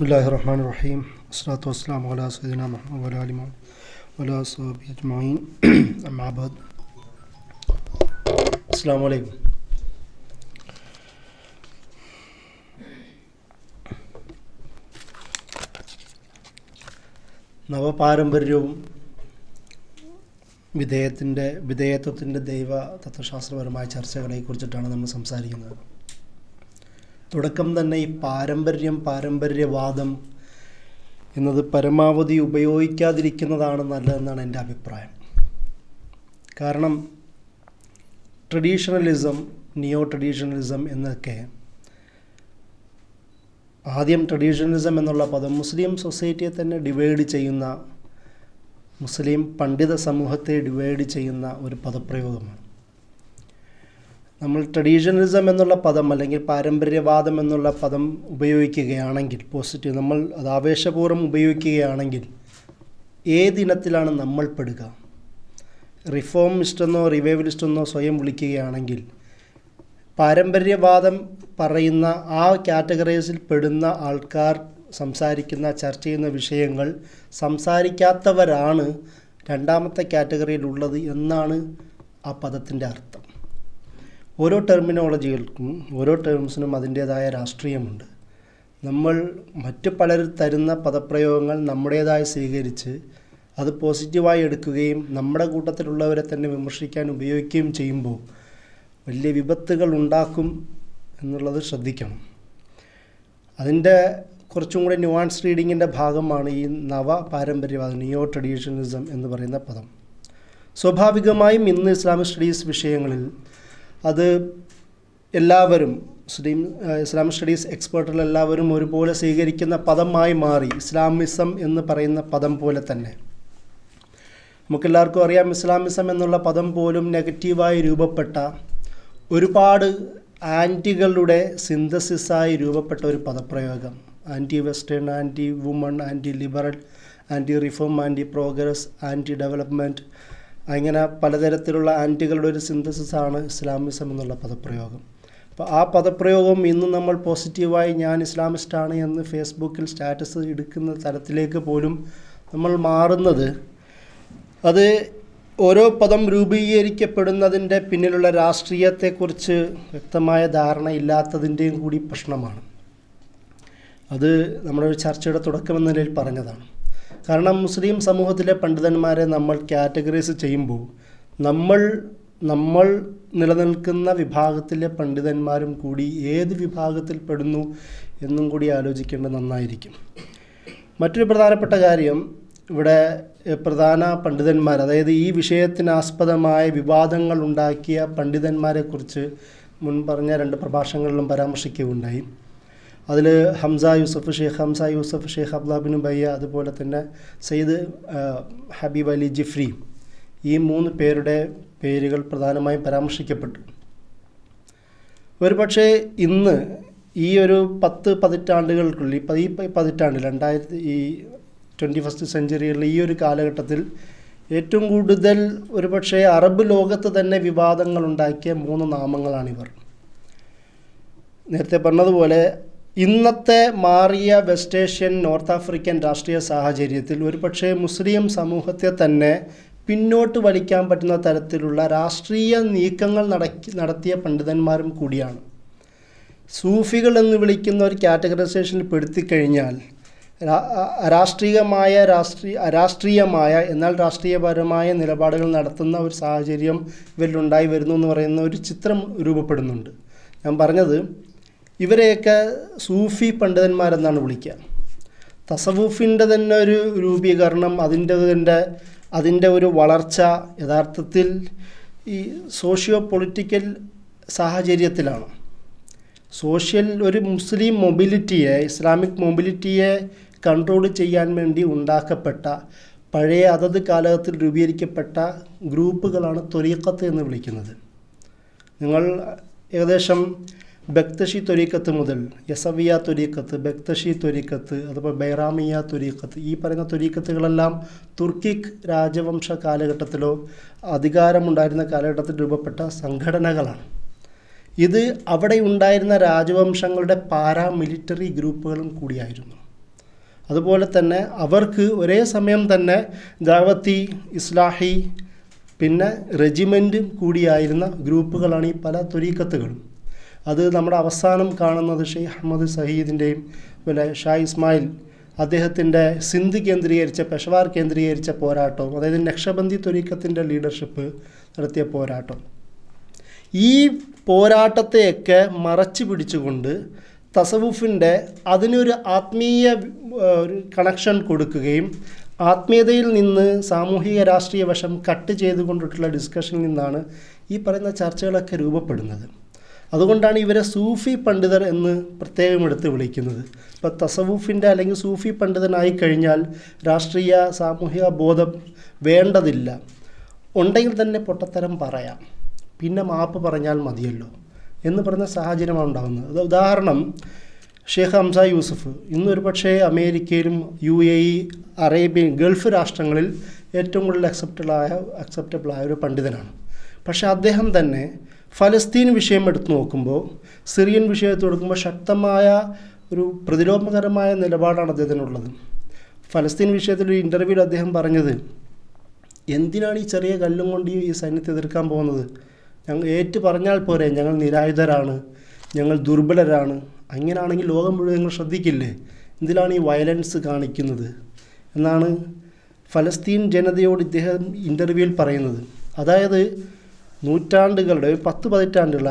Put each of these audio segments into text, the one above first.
ബിസ്മില്ലാഹിർറഹ്മാനിർറഹീം വസ്സലാത്തു വസ്സലാമു അലാ സയ്യിദിനാ മുഹമ്മദ് വഅലാ ആലിഹി വഅലാ സ്വഹ്ബിഹി അജ്മഈൻ അമ്മാ ബഅദ്. അസ്സലാമു അലൈക്കും. നവപാരമ്പര്യവും വിധേയത്വത്തിൻ്റെ ദൈവ തത്വശാസ്ത്രപരമായ ചർച്ചകളെക്കുറിച്ചിട്ടാണ് നമ്മൾ സംസാരിക്കുന്നത്. തുടക്കം തന്നെ ഈ പാരമ്പര്യവാദം എന്നത് പരമാവധി ഉപയോഗിക്കാതിരിക്കുന്നതാണ് നല്ലതെന്നാണ് എൻ്റെ അഭിപ്രായം. കാരണം ട്രഡീഷണലിസം, നിയോ ട്രഡീഷണലിസം എന്നൊക്കെ, ആദ്യം ട്രഡീഷണലിസം എന്നുള്ള പദം മുസ്ലിം സൊസൈറ്റിയെ തന്നെ ഡിവൈഡ് ചെയ്യുന്ന, മുസ്ലിം പണ്ഡിത സമൂഹത്തെ ഡിവൈഡ് ചെയ്യുന്ന ഒരു പദപ്രയോഗമാണ്. നമ്മൾ ട്രഡീഷണലിസം എന്നുള്ള പദം അല്ലെങ്കിൽ പാരമ്പര്യവാദം എന്നുള്ള പദം ഉപയോഗിക്കുകയാണെങ്കിൽ, പോസിറ്റീവ്, നമ്മൾ അത് ആവേശപൂർവ്വം ഉപയോഗിക്കുകയാണെങ്കിൽ ഏതിനത്തിലാണ് നമ്മൾ പെടുക? റിഫോമിസ്റ്റെന്നോ റിവൈവലിസ്റ്റെന്നോ സ്വയം വിളിക്കുകയാണെങ്കിൽ പാരമ്പര്യവാദം പറയുന്ന ആ കാറ്റഗറൈസിൽ പെടുന്ന ആൾക്കാർ സംസാരിക്കുന്ന, ചർച്ച ചെയ്യുന്ന വിഷയങ്ങൾ സംസാരിക്കാത്തവരാണ് രണ്ടാമത്തെ കാറ്റഗറിയിലുള്ളത് എന്നാണ് ആ പദത്തിൻ്റെ അർത്ഥം. ഓരോ ടെർമിനോളജികൾക്കും, ഓരോ ടേംസിനും അതിൻ്റേതായ രാഷ്ട്രീയമുണ്ട്. നമ്മൾ മറ്റു പലരും തരുന്ന പദപ്രയോഗങ്ങൾ നമ്മുടേതായി സ്വീകരിച്ച് അത് പോസിറ്റീവായി എടുക്കുകയും നമ്മുടെ കൂട്ടത്തിലുള്ളവരെ തന്നെ വിമർശിക്കാൻ ഉപയോഗിക്കുകയും ചെയ്യുമ്പോൾ വലിയ വിപത്തുകൾ ഉണ്ടാക്കും എന്നുള്ളത് ശ്രദ്ധിക്കണം. അതിൻ്റെ കുറച്ചും കൂടി ന്യൂവാൻസ് റീഡിങ്ങിൻ്റെ ഭാഗമാണ് ഈ നവ പാരമ്പര്യവാദം, നിയോ ട്രഡീഷണലിസം എന്ന് പറയുന്ന പദം. സ്വാഭാവികമായും ഇന്ന് ഇസ്ലാമിക് സ്റ്റഡീസ് വിഷയങ്ങളിൽ അത് എല്ലാവരും, ഇസ്ലാമിക് സ്റ്റഡീസ് എക്സ്പേർട്ടുകളെല്ലാവരും ഒരുപോലെ സ്വീകരിക്കുന്ന പദമായി മാറി. ഇസ്ലാമിസം എന്ന് പറയുന്ന പദം പോലെ തന്നെ നമുക്കെല്ലാവർക്കും അറിയാം, ഇസ്ലാമിസം എന്നുള്ള പദം പോലും നെഗറ്റീവായി രൂപപ്പെട്ട, ഒരുപാട് ആൻറ്റികളുടെ സിന്തസിസായി രൂപപ്പെട്ട ഒരു പദപ്രയോഗം. Anti western, anti woman, anti liberal, anti reform, anti progress, anti development, അങ്ങനെ പലതരത്തിലുള്ള ആൻറ്റികളുടെ ഒരു സിന്തസിസാണ് ഇസ്ലാമിസം എന്നുള്ള പദപ്രയോഗം. അപ്പോൾ ആ പദപ്രയോഗം ഇന്ന് നമ്മൾ പോസിറ്റീവായി ഞാൻ ഇസ്ലാമിസ്റ്റാണ് എന്ന് ഫേസ്ബുക്കിൽ സ്റ്റാറ്റസ് എടുക്കുന്ന തരത്തിലേക്ക് പോലും നമ്മൾ മാറുന്നത്, അത് ഓരോ പദം രൂപീകരിക്കപ്പെടുന്നതിൻ്റെ പിന്നിലുള്ള രാഷ്ട്രീയത്തെക്കുറിച്ച് വ്യക്തമായ ധാരണയില്ലാത്തതിൻ്റെയും കൂടി പ്രശ്നമാണ്. അത് നമ്മുടെ ഒരു ചർച്ചയുടെ തുടക്കമെന്ന നിലയിൽ പറഞ്ഞതാണ്. കാരണം മുസ്ലിം സമൂഹത്തിലെ പണ്ഡിതന്മാരെ നമ്മൾ കാറ്റഗറൈസ് ചെയ്യുമ്പോൾ നമ്മൾ നിലനിൽക്കുന്ന വിഭാഗത്തിലെ പണ്ഡിതന്മാരും കൂടി ഏത് വിഭാഗത്തിൽ പെടുന്നു എന്നും കൂടി ആലോചിക്കേണ്ടത് നന്നായിരിക്കും. മറ്റൊരു പ്രധാനപ്പെട്ട കാര്യം, ഇവിടെ പ്രധാന പണ്ഡിതന്മാർ, അതായത് ഈ വിഷയത്തിനാസ്പദമായ വിവാദങ്ങൾ ഉണ്ടാക്കിയ പണ്ഡിതന്മാരെക്കുറിച്ച് മുൻ പറഞ്ഞ 2 പ്രഭാഷണങ്ങളിലും പരാമർശിക്കുകയുണ്ടായി. അതിൽ Sheikh Hamza Yusuf, Sheikh Abdullah bin Bayyah, അതുപോലെ തന്നെ സയ്യിദ് ഹബീബ് അലി ജിഫ്രി, ഈ 3 പേരുടെ പേരുകൾ പ്രധാനമായും പരാമർശിക്കപ്പെട്ടു. ഒരുപക്ഷെ ഇന്ന് ഈ ഒരു 10 പതിറ്റാണ്ടുകൾക്കുള്ളിൽ, ഈ പതിറ്റാണ്ടിൽ 21st സെഞ്ച്വറിയിലുള്ള ഈ ഒരു കാലഘട്ടത്തിൽ ഏറ്റവും കൂടുതൽ ഒരുപക്ഷെ അറബ് ലോകത്ത് തന്നെ വിവാദങ്ങൾ ഉണ്ടാക്കിയ 3 നാമങ്ങളാണിവർ. നേരത്തെ പറഞ്ഞതുപോലെ ഇന്നത്തെ മാറിയ വെസ്റ്റ് ഏഷ്യൻ, നോർത്ത് ആഫ്രിക്കൻ രാഷ്ട്രീയ സാഹചര്യത്തിൽ ഒരുപക്ഷെ മുസ്ലിം സമൂഹത്തെ തന്നെ പിന്നോട്ട് വലിക്കാൻ പറ്റുന്ന തരത്തിലുള്ള രാഷ്ട്രീയ നീക്കങ്ങൾ നടത്തിയ പണ്ഡിതന്മാരും കൂടിയാണ്. സൂഫികൾ എന്ന് വിളിക്കുന്ന ഒരു കാറ്റഗറൈസേഷനിൽ പെടുത്തിക്കഴിഞ്ഞാൽ അരാഷ്ട്രീയമായ എന്നാൽ രാഷ്ട്രീയപരമായ നിലപാടുകൾ നടത്തുന്ന ഒരു സാഹചര്യം ഇവരിലുണ്ടായി വരുന്നു എന്ന് പറയുന്ന ഒരു ചിത്രം രൂപപ്പെടുന്നുണ്ട്. ഞാൻ പറഞ്ഞത്, ഇവരെയൊക്കെ സൂഫി പണ്ഡിതന്മാരെന്നാണ് വിളിക്കുക. തസവൂഫിൻ്റെ തന്നെ ഒരു രൂപീകരണം, അതിൻ്റെ ഒരു വളർച്ച യഥാർത്ഥത്തിൽ ഈ സോഷ്യോ പൊളിറ്റിക്കൽ സാഹചര്യത്തിലാണ്. ഒരു മുസ്ലിം മൊബിലിറ്റിയെ, ഇസ്ലാമിക് മൊബിലിറ്റിയെ കൺട്രോൾ ചെയ്യാൻ വേണ്ടി ഉണ്ടാക്കപ്പെട്ട, പഴയ അതത് കാലഘട്ടത്തിൽ രൂപീകരിക്കപ്പെട്ട ഗ്രൂപ്പുകളാണ് ത്വരീഖത്ത് എന്ന് വിളിക്കുന്നത്. നിങ്ങൾ ഏകദേശം ബക്തഷി ത്വരീഖത്ത് മുതൽ യസവിയ ത്വരീഖത്ത്, ബക്തഷി ത്വരീഖത്ത്, അതുപോലെ ബൈറാമിയ ത്വരീഖത്ത്, ഈ പറയുന്ന ത്വരീഖത്തുകളെല്ലാം തുർക്കിക് രാജവംശ കാലഘട്ടത്തിലോ അധികാരമുണ്ടായിരുന്ന കാലഘട്ടത്തിൽ രൂപപ്പെട്ട സംഘടനകളാണ്. ഇത് അവിടെ ഉണ്ടായിരുന്ന രാജവംശങ്ങളുടെ പാരാമിലിറ്ററി ഗ്രൂപ്പുകളും കൂടിയായിരുന്നു. അതുപോലെ തന്നെ അവർക്ക് ഒരേ സമയം തന്നെ ദാവത്തി, ഇസ്ലാഹി, പിന്നെ റെജിമെൻ്റ് കൂടിയായിരുന്ന ഗ്രൂപ്പുകളാണ് ഈ പല ത്വരീഖത്തുകളും. അത് നമ്മുടെ അവസാനം കാണുന്നത് ഷെയ്ഖ് അഹമ്മദ് സഹീദിൻ്റെയും പിന്നെ ഷാ ഇസ്മായിൽ അദ്ദേഹത്തിൻ്റെ സിന്ധ് കേന്ദ്രീകരിച്ച, പെഷവാർ കേന്ദ്രീകരിച്ച പോരാട്ടവും, അതായത് നക്ഷബന്ദി ത്വരീഖത്തിൻ്റെ ലീഡർഷിപ്പ് നടത്തിയ പോരാട്ടം, ഈ പോരാട്ടത്തെയൊക്കെ മറച്ചു പിടിച്ചുകൊണ്ട് തസവുഫിൻ്റെ അതിനൊരു ആത്മീയ ഒരു കണക്ഷൻ കൊടുക്കുകയും ആത്മീയതയിൽ നിന്ന് സാമൂഹിക രാഷ്ട്രീയ വശം കട്ട് ചെയ്തുകൊണ്ടിട്ടുള്ള ഡിസ്കഷനിൽ നിന്നാണ് ഈ പറയുന്ന ചർച്ചകളൊക്കെ രൂപപ്പെടുന്നത്. അതുകൊണ്ടാണ് ഇവരെ സൂഫി പണ്ഡിതർ എന്ന് പ്രത്യേകം എടുത്ത് വിളിക്കുന്നത്. ഇപ്പോൾ തസവുഫിൻ്റെ അല്ലെങ്കിൽ സൂഫി പണ്ഡിതനായി കഴിഞ്ഞാൽ രാഷ്ട്രീയ സാമൂഹിക ബോധം വേണ്ടതില്ല, ഉണ്ടെങ്കിൽ തന്നെ പൊട്ടത്തരം പറയാം, പിന്നെ മാപ്പ് പറഞ്ഞാൽ മതിയല്ലോ എന്ന് പറയുന്ന സാഹചര്യമാണ് ഉണ്ടാകുന്നത്. ഉദാഹരണം ഷെയ്ഖ് ഹംസ യൂസുഫ് ഇന്നൊരു പക്ഷേ അമേരിക്കയിലും UAE, അറേബ്യൻ, ഗൾഫ് രാഷ്ട്രങ്ങളിൽ ഏറ്റവും കൂടുതൽ അക്സെപ്റ്റബിളായ ഒരു പണ്ഡിതനാണ്. പക്ഷേ അദ്ദേഹം തന്നെ ഫലസ്തീൻ വിഷയം എടുത്തു നോക്കുമ്പോൾ, സിറിയൻ വിഷയത്തിൽ എടുക്കുമ്പോൾ ശക്തമായ ഒരു പ്രതിലോമകരമായ നിലപാടാണ് അദ്ദേഹത്തിനുള്ളത്. ഫലസ്തീൻ വിഷയത്തിൽ ഒരു ഇൻ്റർവ്യൂവിൽ അദ്ദേഹം പറഞ്ഞത്, എന്തിനാണ് ഈ ചെറിയ കല്ലും കൊണ്ട് ഈ സൈന്യത്തെ എതിർക്കാൻ പോകുന്നത്? ഞങ്ങൾ ഏറ്റു പറഞ്ഞാൽ പോരെ, ഞങ്ങൾ നിരായുധരാണ്, ഞങ്ങൾ ദുർബലരാണ്, അങ്ങനെയാണെങ്കിൽ ലോകം മുഴുവൻ നിങ്ങൾ ശ്രദ്ധിക്കില്ലേ, എന്തിനാണ് ഈ വയലൻസ് കാണിക്കുന്നത് എന്നാണ് ഫലസ്തീൻ ജനതയോട് ഇദ്ദേഹം ഇൻ്റർവ്യൂവിൽ പറയുന്നത്. അതായത് നൂറ്റാണ്ടുകളുടെ 10 പതിറ്റാണ്ടുകൾ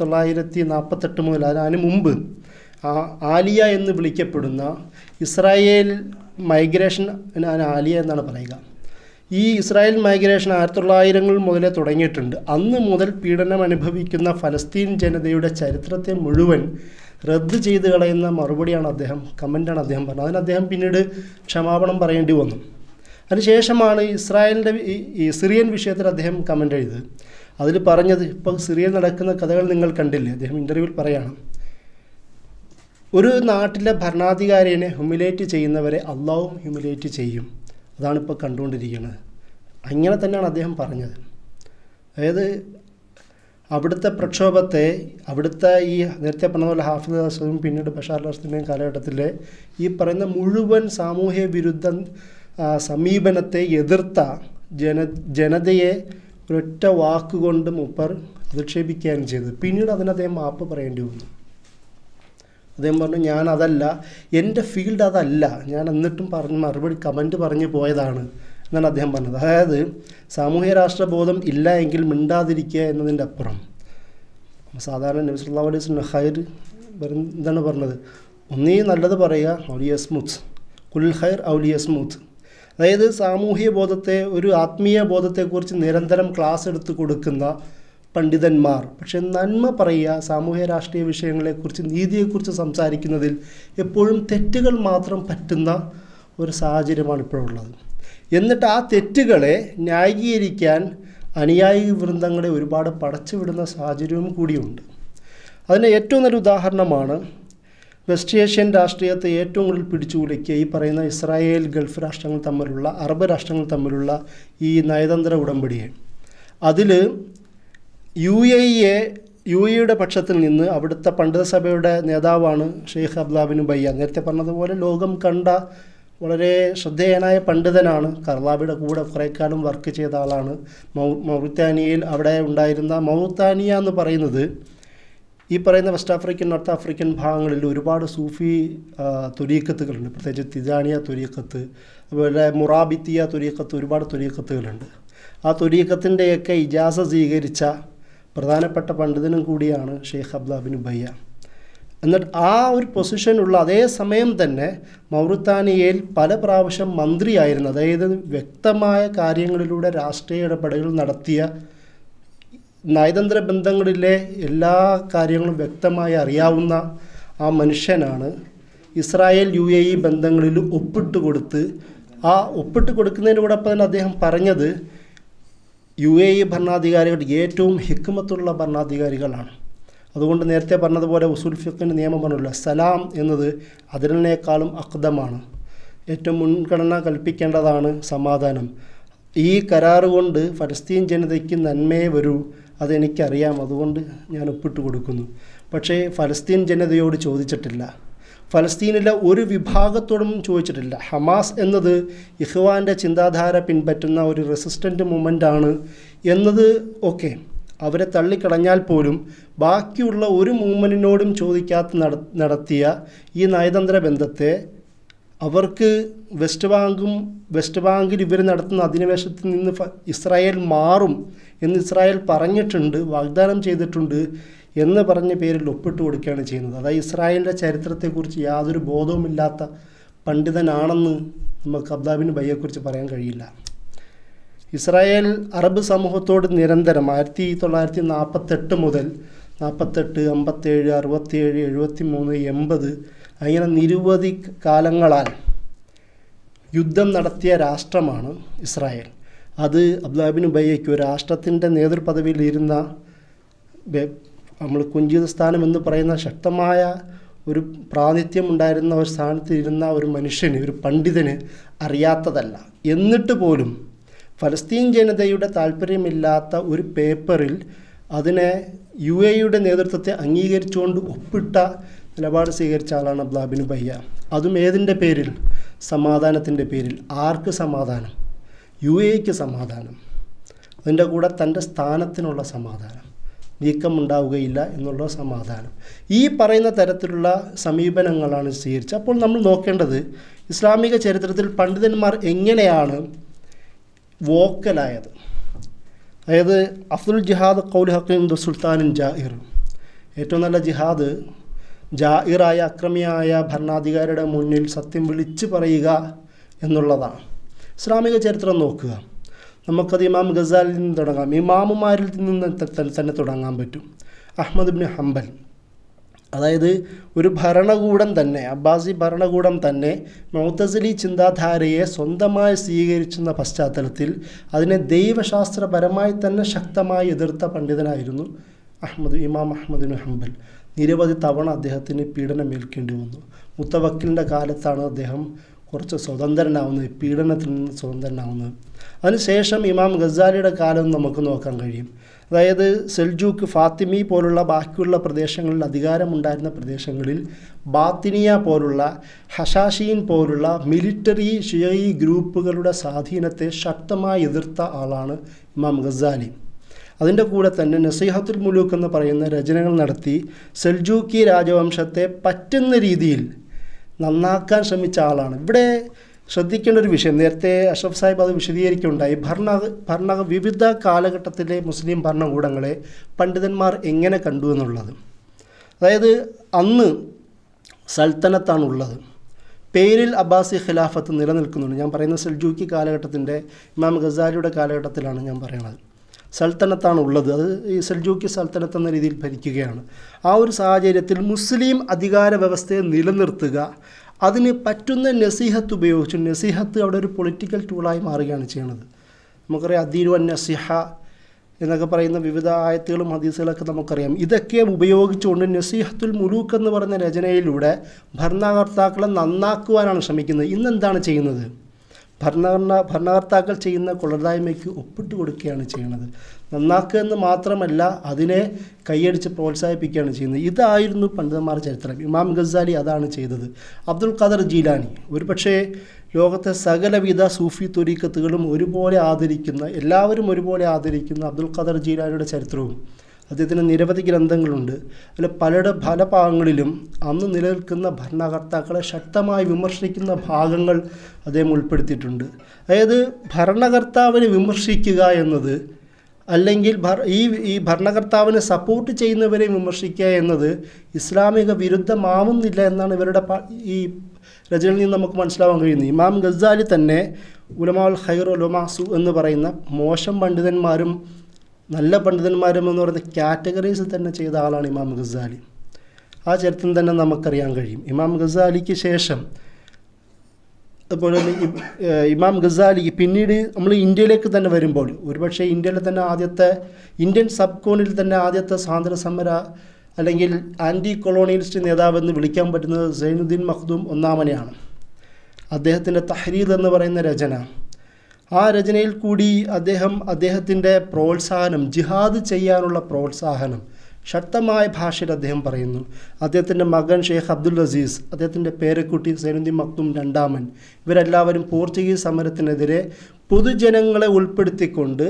1948 മുതൽ അതിന് മുമ്പ് ആലിയ എന്ന് വിളിക്കപ്പെടുന്ന ഇസ്രായേൽ മൈഗ്രേഷൻ, ആലിയ എന്നാണ് പറയുക, ഈ ഇസ്രായേൽ മൈഗ്രേഷൻ 1900 മുതലേ തുടങ്ങിയിട്ടുണ്ട്. അന്ന് മുതൽ പീഡനം അനുഭവിക്കുന്ന ഫലസ്തീൻ ജനതയുടെ ചരിത്രത്തെ മുഴുവൻ റദ്ദ് ചെയ്ത് കളയുന്ന മറുപടിയാണ് കമൻ്റാണ് അദ്ദേഹം പറഞ്ഞത്. അതിന് അദ്ദേഹം പിന്നീട് ക്ഷമാപണം പറയേണ്ടി വന്നു. അതിനുശേഷമാണ് ഇസ്രായേലിൻ്റെ ഈ സിറിയൻ വിഷയത്തിൽ അദ്ദേഹം കമൻ്റ് എഴുതി. അതിൽ പറഞ്ഞത്, ഇപ്പോൾ സിറിയയിൽ നടക്കുന്ന കഥകൾ നിങ്ങൾ കണ്ടില്ലേ, അദ്ദേഹം ഇൻ്റർവ്യൂവിൽ പറയാണ്, ഒരു നാട്ടിലെ ഭരണാധികാരിയെ ഹ്യൂമിലേറ്റ് ചെയ്യുന്നവരെ അള്ളാഹും ഹ്യൂമിലേറ്റ് ചെയ്യും, അതാണിപ്പോൾ കണ്ടുകൊണ്ടിരിക്കുന്നത്. അങ്ങനെ തന്നെയാണ് അദ്ദേഹം പറഞ്ഞത്. അതായത് അവിടുത്തെ പ്രക്ഷോഭത്തെ, അവിടുത്തെ ഈ നേരത്തെ പറഞ്ഞ പോലെ ഹാഫിദ് അസദും പിന്നീട് ബഷാർ അൽ അസദിൻ്റെയും കാലഘട്ടത്തിലെ ഈ പറയുന്ന മുഴുവൻ സാമൂഹ്യ വിരുദ്ധ സമീപനത്തെ എതിർത്ത ജനതയെ ഒരൊറ്റ വാക്കുകൊണ്ട് മൂപ്പർ അധിക്ഷേപിക്കുകയാണ് ചെയ്തത്. പിന്നീട് അതിന് അദ്ദേഹം മാപ്പ് പറയേണ്ടി വന്നു. അദ്ദേഹം പറഞ്ഞു, ഞാൻ അതല്ല, എൻ്റെ ഫീൽഡ് അതല്ല, ഞാൻ എന്നിട്ടും മറുപടി കമൻറ്റ് പറഞ്ഞു പോയതാണ് എന്നാണ് അദ്ദേഹം പറഞ്ഞത്. അതായത് സാമൂഹ്യ രാഷ്ട്രബോധം ഇല്ല എങ്കിൽ മിണ്ടാതിരിക്കുക എന്നതിൻ്റെ അപ്പുറം സാധാരണ നബി സല്ലല്ലാഹു അലൈഹി വസല്ലം ഖൈർ എന്താണ് പറഞ്ഞത്, ഒന്നീ നല്ലത് പറയുക, ഔലിയസ്മുത്ത് കുൽ ഖൈർ ഔലിയസ്മുത്ത്. അതായത് സാമൂഹ്യ ബോധത്തെ, ഒരു ആത്മീയ ബോധത്തെക്കുറിച്ച് നിരന്തരം ക്ലാസ് എടുത്ത് കൊടുക്കുന്ന പണ്ഡിതന്മാർ, പക്ഷെ നന്മ പറയുക, സാമൂഹ്യ രാഷ്ട്രീയ വിഷയങ്ങളെക്കുറിച്ച്, നീതിയെക്കുറിച്ച് സംസാരിക്കുന്നതിൽ എപ്പോഴും തെറ്റുകൾ മാത്രം പറ്റുന്ന ഒരു സാഹചര്യമാണ് ഇപ്പോഴുള്ളത്. എന്നിട്ട് ആ തെറ്റുകളെ ന്യായീകരിക്കാൻ അനുയായി വൃന്ദങ്ങളെ ഒരുപാട് പടച്ചുവിടുന്ന സാഹചര്യവും കൂടിയുണ്ട്. അതിന് ഏറ്റവും നല്ല ഉദാഹരണമാണ് വെസ്റ്റ് ഏഷ്യൻ രാഷ്ട്രീയത്തെ ഏറ്റവും കൂടുതൽ പിടിച്ചുകുലുക്കിയ ഈ പറയുന്ന ഇസ്രായേൽ, ഗൾഫ് രാഷ്ട്രങ്ങൾ തമ്മിലുള്ള, അറബ് രാഷ്ട്രങ്ങൾ തമ്മിലുള്ള ഈ നയതന്ത്ര ഉടമ്പടിയെ. അതിൽ UAEയുടെ പക്ഷത്തിൽ നിന്ന് അവിടുത്തെ പണ്ഡിത സഭയുടെ നേതാവാണ് ഷെയ്ഖ് അബ്ദുല്ലാ ബിൻ ഉബയ്യ. നേരത്തെ പറഞ്ഞതുപോലെ ലോകം കണ്ട വളരെ ശ്രദ്ധേയനായ പണ്ഡിതനാണ്. കർലാബിയുടെ കൂടെ കുറേ കാലം വർക്ക് ചെയ്ത ആളാണ്. മൗറിത്താനിയയിൽ അവിടെ ഉണ്ടായിരുന്ന, മൗറിത്താനിയ എന്ന് പറയുന്നത് ഈ പറയുന്ന വെസ്റ്റ് ആഫ്രിക്കൻ, നോർത്ത് ആഫ്രിക്കൻ ഭാഗങ്ങളിൽ ഒരുപാട് സൂഫി ത്വരീഖത്തുകളുണ്ട്. പ്രത്യേകിച്ച് തിജാനിയ ത്വരീഖത്ത്, അതുപോലെ മുറാബിത്തിയ ത്വരീഖത്ത്, ഒരുപാട് ത്വരീഖത്തുകളുണ്ട്. ആ ത്വരീഖത്തിൻ്റെയൊക്കെ ഇജാസ സ്വീകരിച്ച പ്രധാനപ്പെട്ട പണ്ഡിതനും കൂടിയാണ് ഷെയ്ഖ് അബ്ദുല്ലാ ബിൻ ഉബയ്യ. എന്നിട്ട് ആ ഒരു പൊസിഷനുള്ള അതേ സമയം തന്നെ മൗറിത്താനിയയിൽ പല പ്രാവശ്യം മന്ത്രിയായിരുന്നു. അതായത് വ്യക്തമായ കാര്യങ്ങളിലൂടെ രാഷ്ട്രീയ ഇടപെടലുകൾ നടത്തിയ, നയതന്ത്ര ബന്ധങ്ങളിലെ എല്ലാ കാര്യങ്ങളും വ്യക്തമായി അറിയാവുന്ന ആ മനുഷ്യനാണ് ഇസ്രായേൽ UAE ബന്ധങ്ങളിൽ ഒപ്പിട്ട് കൊടുത്ത്, ആ ഒപ്പിട്ട് കൊടുക്കുന്നതിനോടൊപ്പം തന്നെ അദ്ദേഹം പറഞ്ഞത് UAE ഭരണാധികാരികൾ ഏറ്റവും ഹിക്മത്തുള്ള ഭരണാധികാരികളാണ്. അതുകൊണ്ട് നേരത്തെ പറഞ്ഞതുപോലെ ഉസൂൽ ഫിഖിൻ്റെ നിയമം പറഞ്ഞല്ലോ, സലാം എന്നത് അതിനേക്കാളും അഖ്ദമാണ്, ഏറ്റവും മുൻഗണന കൽപ്പിക്കേണ്ടതാണ് സമാധാനം. ഈ കരാറ് കൊണ്ട് ഫലസ്തീൻ ജനതയ്ക്ക് നന്മയെ വരൂ, അതെനിക്കറിയാം, അതുകൊണ്ട് ഞാൻ ഒപ്പിട്ട് കൊടുക്കുന്നു. പക്ഷേ ഫലസ്തീൻ ജനതയോട് ചോദിച്ചിട്ടില്ല. ഫലസ്തീനിലെ ഒരു വിഭാഗത്തോടും ചോദിച്ചിട്ടില്ല. ഹമാസ് എന്നത് ഇഖ്വാൻ്റെ ചിന്താധാര പിൻപറ്റുന്ന ഒരു റെസിസ്റ്റൻ്റ് മൂവ്മെൻ്റാണ് എന്നത് ഓക്കെ, അവരെ തള്ളിക്കളഞ്ഞാൽ പോലും ബാക്കിയുള്ള ഒരു മൂവ്മെൻറ്റിനോടും ചോദിക്കാത്ത നടത്തിയ ഈ നയതന്ത്ര ബന്ധത്തെ അവർക്ക് വെസ്റ്റ് ബാങ്കിൽ ഇവർ നടത്തുന്ന അധിനിവേശത്തിൽ നിന്ന് ഇസ്രായേൽ മാറും എന്ന് ഇസ്രായേൽ പറഞ്ഞിട്ടുണ്ട്, വാഗ്ദാനം ചെയ്തിട്ടുണ്ട് എന്ന് പറഞ്ഞ പേരിൽ ഒപ്പിട്ട് കൊടുക്കുകയാണ് ചെയ്യുന്നത്. അതായത് ഇസ്രായേലിൻ്റെ ചരിത്രത്തെക്കുറിച്ച് യാതൊരു ബോധവുമില്ലാത്ത പണ്ഡിതനാണെന്ന് നമുക്ക് അബ്ദുല്ലാഹ് ബിൻ ഉബയ്യെക്കുറിച്ച് പറയാൻ കഴിയില്ല. ഇസ്രായേൽ അറബ് സമൂഹത്തോട് നിരന്തരം 1948 മുതൽ 48, 57, 67, 73, 80 അങ്ങനെ നിരവധി കാലങ്ങളാൽ യുദ്ധം നടത്തിയ രാഷ്ട്രമാണ് ഇസ്രായേൽ. അത് അബ്ദുല്ലാഹ് ബിൻ ഉബയ്യയ്ക്ക് ഒരു രാഷ്ട്രത്തിൻ്റെ നേതൃപദവിയിൽ ഇരുന്ന, നമ്മൾ കുഞ്ചിത സ്ഥാനം എന്ന് പറയുന്ന ശക്തമായ ഒരു പ്രാതിനിധ്യം ഉണ്ടായിരുന്ന ഒരു സ്ഥാനത്തിരുന്ന ഒരു മനുഷ്യന്, ഒരു പണ്ഡിതന് അറിയാത്തതല്ല. എന്നിട്ട് പോലും ഫലസ്തീൻ ജനതയുടെ താല്പര്യമില്ലാത്ത ഒരു പേപ്പറിൽ അതിനെ UAEയുടെ നേതൃത്വത്തെ അംഗീകരിച്ചുകൊണ്ട് ഒപ്പിട്ട നിലപാട് സ്വീകരിച്ച ആളാണ് അബ്ദുല്ലാഹ് ബിൻ ഉബയ്യ. അതും ഏതിൻ്റെ പേരിൽ? സമാധാനത്തിൻ്റെ പേരിൽ. ആർക്ക് സമാധാനം? UAEക്ക് സമാധാനം. അതിൻ്റെ കൂടെ തൻ്റെ സ്ഥാനത്തിനുള്ള സമാധാനം, നീക്കമുണ്ടാവുകയില്ല എന്നുള്ള സമാധാനം. ഈ പറയുന്ന തരത്തിലുള്ള സമീപനങ്ങളാണ് സ്വീകരിച്ചത്. അപ്പോൾ നമ്മൾ നോക്കേണ്ടത് ഇസ്ലാമിക ചരിത്രത്തിൽ പണ്ഡിതന്മാർ എങ്ങനെയാണ് വോക്കലായത്. അതായത് അഫ്ദുൽ ജിഹാദ് ഖൗൽ ഹഖീം സുൽത്താനിൻ ജാഇർ, ഏറ്റവും നല്ല ജിഹാദ് ജാഇറായ അക്രമിയായ ഭരണാധികാരിയുടെ മുന്നിൽ സത്യം വിളിച്ചു പറയുക എന്നുള്ളതാണ്. ഇസ്ലാമിക ചരിത്രം നോക്കുക, നമുക്കത് ഇമാം ഗസാലിൽ നിന്ന് തുടങ്ങാം, ഇമാമുമാരിൽ നിന്ന് തന്നെ തുടങ്ങാൻ പറ്റും. അഹ്മദ് ഇബ്നു ഹംബൽ, അതായത് ഒരു ഭരണകൂടം തന്നെ, അബ്ബാസി ഭരണകൂടം തന്നെ മുഅ്തസിലി ചിന്താധാരയെ സ്വന്തമായി സ്വീകരിക്കുന്ന പശ്ചാത്തലത്തിൽ അതിനെ ദൈവശാസ്ത്രപരമായി തന്നെ ശക്തമായി എതിർത്ത പണ്ഡിതനായിരുന്നു ഇമാം അഹ്മദ് ഇബ്നു ഹംബൽ. നിരവധി തവണ അദ്ദേഹത്തിന് പീഡനമേൽക്കേണ്ടി വന്നു. മുത്തവക്കിലിൻ്റെ കാലത്താണ് അദ്ദേഹം കുറച്ച് സ്വതന്ത്രനാവുന്നത്, പീഡനത്തിൽ നിന്ന് സ്വതന്ത്രനാവുന്നത്. അതിനുശേഷം ഇമാം ഗസാലിയുടെ കാലം നമുക്ക് നോക്കാൻ കഴിയും. അതായത് സെൽജൂക്ക്, ഫാത്തിമി പോലുള്ള ബാക്കിയുള്ള പ്രദേശങ്ങളിൽ അധികാരമുണ്ടായിരുന്ന പ്രദേശങ്ങളിൽ ബാത്തിനിയ പോലുള്ള, ഹഷാഷീൻ പോലുള്ള മിലിറ്ററി ഷിയഈ ഗ്രൂപ്പുകളുടെ സ്വാധീനത്തെ ശക്തമായി എതിർത്ത ആളാണ് ഇമാം ഗസാലി. അതിൻ്റെ കൂടെ തന്നെ നസീഹത്തുൽ മുലൂക്ക് എന്ന് പറയുന്ന രചനകൾ നടത്തി സെൽജൂക്കി രാജവംശത്തെ പറ്റുന്ന രീതിയിൽ നന്നാക്കാൻ ശ്രമിച്ച ആളാണ്. ഇവിടെ ശ്രദ്ധിക്കേണ്ട ഒരു വിഷയം, നേരത്തെ അഷ്റഫ് സാഹിബ് അത് വിശദീകരിക്കുകയുണ്ടായി. വിവിധ കാലഘട്ടത്തിലെ മുസ്ലിം ഭരണകൂടങ്ങളെ പണ്ഡിതന്മാർ എങ്ങനെ കണ്ടു എന്നുള്ളത്. അതായത് അന്ന് സൽത്തനത്താണുള്ളത്, പേരിൽ അബ്ബാസി ഖിലാഫത്ത് നിലനിൽക്കുന്നുണ്ട്. ഞാൻ പറയുന്നത് സെൽജൂക്കി കാലഘട്ടത്തിൻ്റെ ഇമാം ഗസാലിയുടെ കാലഘട്ടത്തിലാണ് ഞാൻ പറയുന്നത്. സൽത്തനത്താണ് ഉള്ളത്, അത് ഈ സെൽജൂക്കി സൽത്തനത്ത് എന്ന രീതിയിൽ ഭരിക്കുകയാണ്. ആ ഒരു സാഹചര്യത്തിൽ മുസ്ലിം അധികാര വ്യവസ്ഥയെ നിലനിർത്തുക, അതിന് പറ്റുന്ന നസീഹത്ത് ഉപയോഗിച്ചു. നസീഹത്ത് അവിടെ ഒരു പൊളിറ്റിക്കൽ ടൂളായി മാറുകയാണ് ചെയ്യുന്നത്. നമുക്കറിയാം അദ്ദീനു അൻ നസിഹ എന്നൊക്കെ പറയുന്ന വിവിധ ആയത്തുകളും ഹദീസുകളൊക്കെ നമുക്കറിയാം. ഇതൊക്കെ ഉപയോഗിച്ചുകൊണ്ട് നസീഹത്തുൽ മുലൂക്ക് എന്ന് പറയുന്ന രചനയിലൂടെ ഭരണകർത്താക്കളെ നന്നാക്കുവാനാണ് ശ്രമിക്കുന്നത്. ഇന്നെന്താണ് ചെയ്യുന്നത്? ഭരണകർത്താക്കൾ ചെയ്യുന്ന കൊള്ളരുതായ്മയ്ക്ക് ഒപ്പിട്ട് കൊടുക്കുകയാണ് ചെയ്യുന്നത്. നന്നാക്കുക എന്ന് മാത്രമല്ല, അതിനെ കൈയടിച്ച് പ്രോത്സാഹിപ്പിക്കുകയാണ് ചെയ്യുന്നത്. ഇതായിരുന്നു പണ്ഡിതന്മാരുടെ ചരിത്രം. ഇമാം ഗസാലി അതാണ് ചെയ്തത്. അബ്ദുൽ ഖാദർ ജീലാനി, ഒരുപക്ഷേ ലോകത്തെ സകലവിധ സൂഫി ത്വരീഖത്തുകളും ഒരുപോലെ ആദരിക്കുന്ന, എല്ലാവരും ഒരുപോലെ ആദരിക്കുന്ന അബ്ദുൽ ഖാദർ ജീലാനിയുടെ ചരിത്രവും അദ്ദേഹത്തിന് നിരവധി ഗ്രന്ഥങ്ങളുണ്ട്. അതിൽ പല ഭാഗങ്ങളിലും അന്ന് നിലനിൽക്കുന്ന ഭരണകർത്താക്കളെ ശക്തമായി വിമർശിക്കുന്ന ഭാഗങ്ങൾ അദ്ദേഹം ഉൾപ്പെടുത്തിയിട്ടുണ്ട്. അതായത് ഭരണകർത്താവിനെ വിമർശിക്കുക എന്നത്, അല്ലെങ്കിൽ ഈ ഭരണകർത്താവിനെ സപ്പോർട്ട് ചെയ്യുന്നവരെ വിമർശിക്കുക എന്നത് ഇസ്ലാമിക വിരുദ്ധമാവുന്നില്ല എന്നാണ് ഇവരുടെ ഈ രചനയിൽ നിന്ന് നമുക്ക് മനസ്സിലാവാൻ കഴിയുന്നത്. ഇമാം ഗസാലി തന്നെ ഉലമാഉൽ ഖൈർ ഉലമാസു എന്ന് പറയുന്ന മോശം പണ്ഡിതന്മാരും നല്ല പണ്ഡിതന്മാരും എന്ന് പറയുന്ന കാറ്റഗറീസ് തന്നെ ചെയ്ത ആളാണ് ഇമാം ഗസാലി. ആ ചരിത്രം തന്നെ നമുക്കറിയാൻ കഴിയും. ഇമാം ഗസാലിക്ക് ശേഷം അതുപോലെ തന്നെ ഇമാം ഗസാലി പിന്നീട് നമ്മൾ ഇന്ത്യയിലേക്ക് തന്നെ വരുമ്പോൾ, ഒരുപക്ഷെ ഇന്ത്യയിലെ തന്നെ ഇന്ത്യൻ സബ് കോണിൽ തന്നെ ആദ്യത്തെ സ്വാതന്ത്ര്യ സമര അല്ലെങ്കിൽ ആൻറ്റി കൊളോണിയലിസ്റ്റ് നേതാവെന്ന് വിളിക്കാൻ പറ്റുന്നത് സൈനുദ്ദീൻ മഖ്ദൂം ഒന്നാമനെയാണ്. അദ്ദേഹത്തിൻ്റെ തഹ്രീദ് എന്ന് പറയുന്ന രചന, ആ രചനയിൽ കൂടി അദ്ദേഹത്തിൻ്റെ പ്രോത്സാഹനം, ജിഹാദ് ചെയ്യാനുള്ള പ്രോത്സാഹനം ശക്തമായ ഭാഷയിൽ അദ്ദേഹം പറയുന്നു. അദ്ദേഹത്തിൻ്റെ മകൻ ഷെയ്ഖ് അബ്ദുൽ അസീസ്, അദ്ദേഹത്തിൻ്റെ പേരക്കുട്ടി സൈനുദ്ദീൻ മക്തും രണ്ടാമൻ, ഇവരെല്ലാവരും പോർച്ചുഗീസ് സമരത്തിനെതിരെ പൊതുജനങ്ങളെ ഉൾപ്പെടുത്തിക്കൊണ്ട്